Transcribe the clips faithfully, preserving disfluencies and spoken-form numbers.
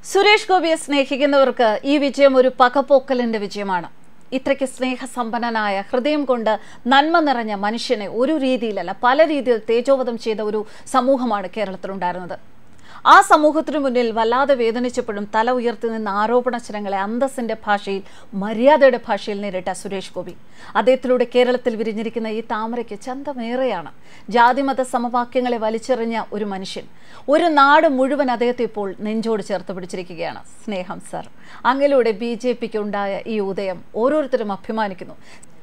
സുരേഷ് ഗോപിയെ സ്നേഹിക്കുന്നവർക്ക് ഈ വിജയം ഒരു പകപോക്കലിന്റെ വിജയമാണ്. ഇത്രയ്ക്ക് സ്നേഹസമ്പന്നനായ ഹൃദയം കൊണ്ട് നന്മ നിറഞ്ഞ മനുഷ്യനെ ഒരു രീതിയിലല്ല പല രീതിയിൽ തേജോവധം ചെയ്ത ഒരു സമൂഹമാണ് കേരളത്തിലുണ്ടായിരുന്നത്. ആ സമൂഹത്തിനു മുന്നിൽ വല്ലാതെ വേദനിച്ചപ്പോഴും തല ഉയർത്തി നിന്ന ആരോപണശരങ്ങളെ അന്തസ്സിന്റെ ഭാഷയിൽ മര്യാദയുടെ ഭാഷയിൽ നേരിട്ട സുരേഷ് ഗോപി അദ്ദേഹത്തിലൂടെ കേരളത്തിൽ വിരിഞ്ഞിരിക്കുന്ന ഈ താമരയ്ക്ക് ചന്തമേറെയാണ്. ജാതിമത സമവാക്യങ്ങളെ വലിച്ചെറിഞ്ഞ ഒരു മനുഷ്യൻ, ഒരു നാട് മുഴുവൻ അദ്ദേഹത്തെ ഇപ്പോൾ നെഞ്ചോട് ചേർത്ത് പിടിച്ചിരിക്കുകയാണ്. സ്നേഹം സർ, അങ്ങിലൂടെ ബി ജെ പിക്ക് ഉണ്ടായ ഈ ഉദയം ഓരോരുത്തരും അഭിമാനിക്കുന്നു.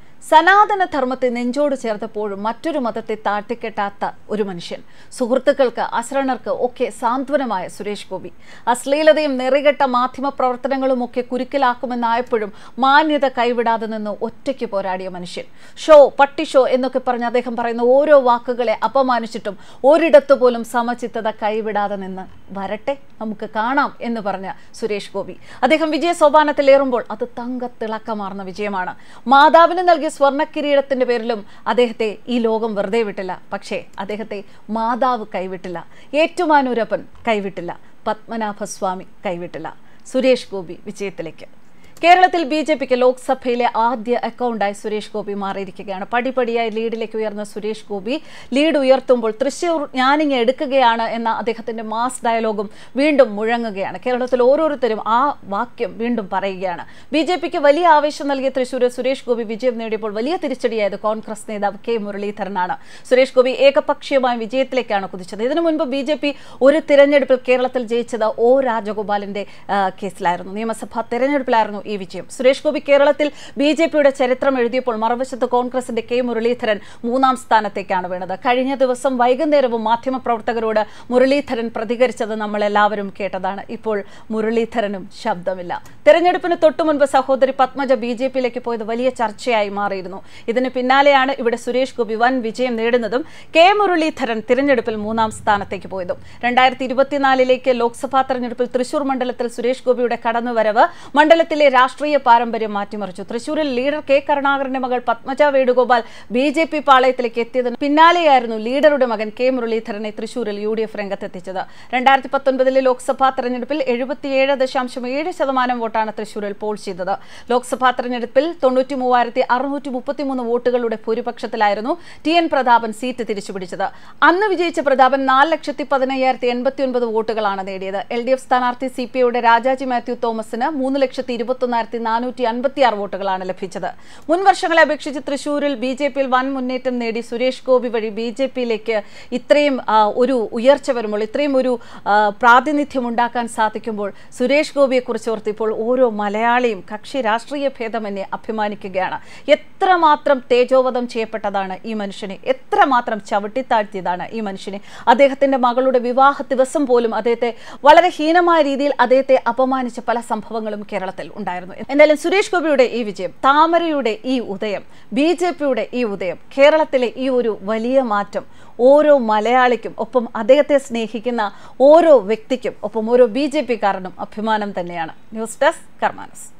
സനാതന ധർമ്മത്തെ നെഞ്ചോട് ചേർത്തപ്പോഴും മറ്റൊരു മതത്തെ താഴ്ത്തിക്കെട്ടാത്ത ഒരു മനുഷ്യൻ, സുഹൃത്തുക്കൾക്ക് അശരണർക്ക് ഒക്കെ സാന്ത്വനമായ സുരേഷ് ഗോപി, അശ്ലീലതയും നെറികെട്ട മാധ്യമ പ്രവർത്തനങ്ങളും ഒക്കെ കുരുക്കിലാക്കുമെന്നായപ്പോഴും മാന്യത കൈവിടാതെ നിന്ന് ഒറ്റയ്ക്ക് പോരാടിയ മനുഷ്യൻ. ഷോ, പട്ടി ഷോ എന്നൊക്കെ പറഞ്ഞ് അദ്ദേഹം പറയുന്ന ഓരോ വാക്കുകളെ അപമാനിച്ചിട്ടും ഒരിടത്തു പോലും സമചിത്തത കൈവിടാതെ നിന്ന് വരട്ടെ നമുക്ക് കാണാം എന്ന് പറഞ്ഞ സുരേഷ് ഗോപി അദ്ദേഹം വിജയ സോപാനത്തിലേറുമ്പോൾ അത് തങ്കത്തിളക്കമാർന്ന വിജയമാണ്. മാതാവിന് നൽകിയ സ്വർണ്ണ കിരീടത്തിന്റെ പേരിലും അദ്ദേഹത്തെ ഈ ലോകം വെറുതെ വിട്ടില്ല. പക്ഷേ അദ്ദേഹത്തെ മാതാവ് കൈവിട്ടില്ല, ഏറ്റുമാനൂരപ്പൻ കൈവിട്ടില്ല, പത്മനാഭസ്വാമി കൈവിട്ടില്ല. സുരേഷ് ഗോപി വിജയത്തിലേക്ക്. കേരളത്തിൽ ബി ജെ പിക്ക് ലോക്സഭയിലെ ആദ്യ അക്കൗണ്ടായി സുരേഷ് ഗോപി മാറിയിരിക്കുകയാണ്. പടിപടിയായി ലീഡിലേക്ക് ഉയർന്ന സുരേഷ് ഗോപി ലീഡ് ഉയർത്തുമ്പോൾ തൃശ്ശൂർ ഞാനിങ്ങ് എടുക്കുകയാണ് എന്ന അദ്ദേഹത്തിന്റെ മാസ് ഡയലോഗും വീണ്ടും മുഴങ്ങുകയാണ്. കേരളത്തിൽ ഓരോരുത്തരും ആ വാക്യം വീണ്ടും പറയുകയാണ്. ബി ജെ പിക്ക് വലിയ ആവേശം നൽകിയ തൃശ്ശൂരിൽ സുരേഷ് ഗോപി വിജയം നേടിയപ്പോൾ വലിയ തിരിച്ചടിയായത് കോൺഗ്രസ് നേതാവ് കെ മുരളീധരനാണ്. സുരേഷ് ഗോപി ഏകപക്ഷീയമായ വിജയത്തിലേക്കാണ് കുതിച്ചത്. ഇതിനു മുൻപ് ബി ജെ പി ഒരു തിരഞ്ഞെടുപ്പിൽ കേരളത്തിൽ ജയിച്ചത് ഒ രാജഗോപാലിന്റെ കേസിലായിരുന്നു. നിയമസഭാ തെരഞ്ഞെടുപ്പിലായിരുന്നു ഈ വിജയം. സുരേഷ് ഗോപി കേരളത്തിൽ ബി ജെ പിയുടെ ചരിത്രം എഴുതിയപ്പോൾ മറുവശത്ത് കോൺഗ്രസിന്റെ കെ മുരളീധരൻ മൂന്നാം സ്ഥാനത്തേക്കാണ് വീണത്. കഴിഞ്ഞ ദിവസം വൈകുന്നേരവും മാധ്യമപ്രവർത്തകരോട് മുരളീധരൻ പ്രതികരിച്ചത് നമ്മൾ എല്ലാവരും കേട്ടതാണ്. ഇപ്പോൾ മുരളീധരനും ശബ്ദമില്ല. തെരഞ്ഞെടുപ്പിന് തൊട്ടു മുൻപ് സഹോദരി പത്മജ ബി ജെ പിയിലേക്ക് പോയത് വലിയ ചർച്ചയായി മാറിയിരുന്നു. ഇതിന് പിന്നാലെയാണ് ഇവിടെ സുരേഷ് ഗോപി വൻ വിജയം നേടുന്നതും കെ മുരളീധരൻ തിരഞ്ഞെടുപ്പിൽ മൂന്നാം സ്ഥാനത്തേക്ക് പോയതും. രണ്ടായിരത്തി ഇരുപത്തിനാലിലേക്ക് ലോക്സഭാ തെരഞ്ഞെടുപ്പിൽ തൃശൂർ മണ്ഡലത്തിൽ സുരേഷ് ഗോപിയുടെ കടന്നുവരവ് മണ്ഡലത്തിലെ രാഷ്ട്രീയ പാരമ്പര്യം മാറ്റിമറിച്ചു. തൃശൂരിൽ ലീഡർ കെ കരുണാകരന്റെ മകൾ Padmaja Venugopal B J P പാളയത്തിലേക്ക് എത്തിയതിന് പിന്നാലെയായിരുന്നു ലീഡറുടെ മകൻ കെ മുരളീധരനെ തൃശൂരിൽ യു ഡി എഫ് രംഗത്തെത്തിച്ചത്. രണ്ടായിരത്തി പത്തൊൻപതിലെ ലോക്സഭാ തെരഞ്ഞെടുപ്പിൽ എഴുപത്തിയേഴ് ദശാംശം ഏഴ് ശതമാനം വോട്ടാണ് തൃശൂരിൽ പോൾ ചെയ്തത്. ലോക്സഭാ തെരഞ്ഞെടുപ്പിൽ തൊണ്ണൂറ്റി മൂവായിരത്തി അറുന്നൂറ്റി മുപ്പത്തിമൂന്ന് വോട്ടുകളുടെ ഭൂരിപക്ഷത്തിലായിരുന്നു ടി എൻ പ്രതാപൻ സീറ്റ് തിരിച്ചുപിടിച്ചത്. അന്ന് വിജയിച്ച പ്രതാപൻ നാല് ലക്ഷത്തി പതിനയ്യായിരത്തി എൺപത്തി ഒൻപത് വോട്ടുകളാണ് നേടിയത്. എൽ ഡി എഫ് സ്ഥാനാർത്ഥി സി പി ഐയുടെ രാജാജി മാത്യു തോമസിന് മൂന്ന് ലക്ഷത്തി ഇരുപത്തി ഒന്നായിരത്തി നാനൂറ്റി അൻപത്തി ആറ് വോട്ടുകളാണ് ലഭിച്ചത്. മുൻ വർഷങ്ങളെ അപേക്ഷിച്ച് തൃശൂരിൽ ബി ജെ പിയിൽ വൻ മുന്നേറ്റം നേടി സുരേഷ് ഗോപി വഴി ബി ജെ പിയിലേക്ക് ഇത്രയും ഒരു ഉയർച്ച വരുമ്പോൾ, ഇത്രയും ഒരു പ്രാതിനിധ്യം ഉണ്ടാക്കാൻ സാധിക്കുമ്പോൾ സുരേഷ് ഗോപിയെ കുറിച്ച് ഓർത്തിപ്പോൾ ഓരോ മലയാളിയും കക്ഷി രാഷ്ട്രീയ ഭേദമന്യേ അഭിമാനിക്കുകയാണ്. എത്രമാത്രം തേജോവധം ചെയ്യപ്പെട്ടതാണ് ഈ മനുഷ്യനെ, എത്രമാത്രം ചവിട്ടിത്താഴ്ത്തിയതാണ് ഈ മനുഷ്യനെ. അദ്ദേഹത്തിന്റെ മകളുടെ വിവാഹ ദിവസം പോലും അദ്ദേഹത്തെ വളരെ ഹീനമായ രീതിയിൽ അദ്ദേഹത്തെ അപമാനിച്ച പല സംഭവങ്ങളും കേരളത്തിൽ ഉണ്ടായിരുന്നു. എന്തായാലും സുരേഷ് ഗോപിയുടെ ഈ വിജയം, താമരയുടെ ഈ ഉദയം, ബി ജെ പിയുടെ ഈ ഉദയം, കേരളത്തിലെ ഈ ഒരു വലിയ മാറ്റം ഓരോ മലയാളിക്കും ഒപ്പം അദ്ദേഹത്തെ സ്നേഹിക്കുന്ന ഓരോ വ്യക്തിക്കും ഒപ്പം ഓരോ ബി ജെ പി കാരനും അഭിമാനം തന്നെയാണ്. News desk കർമാനസ്.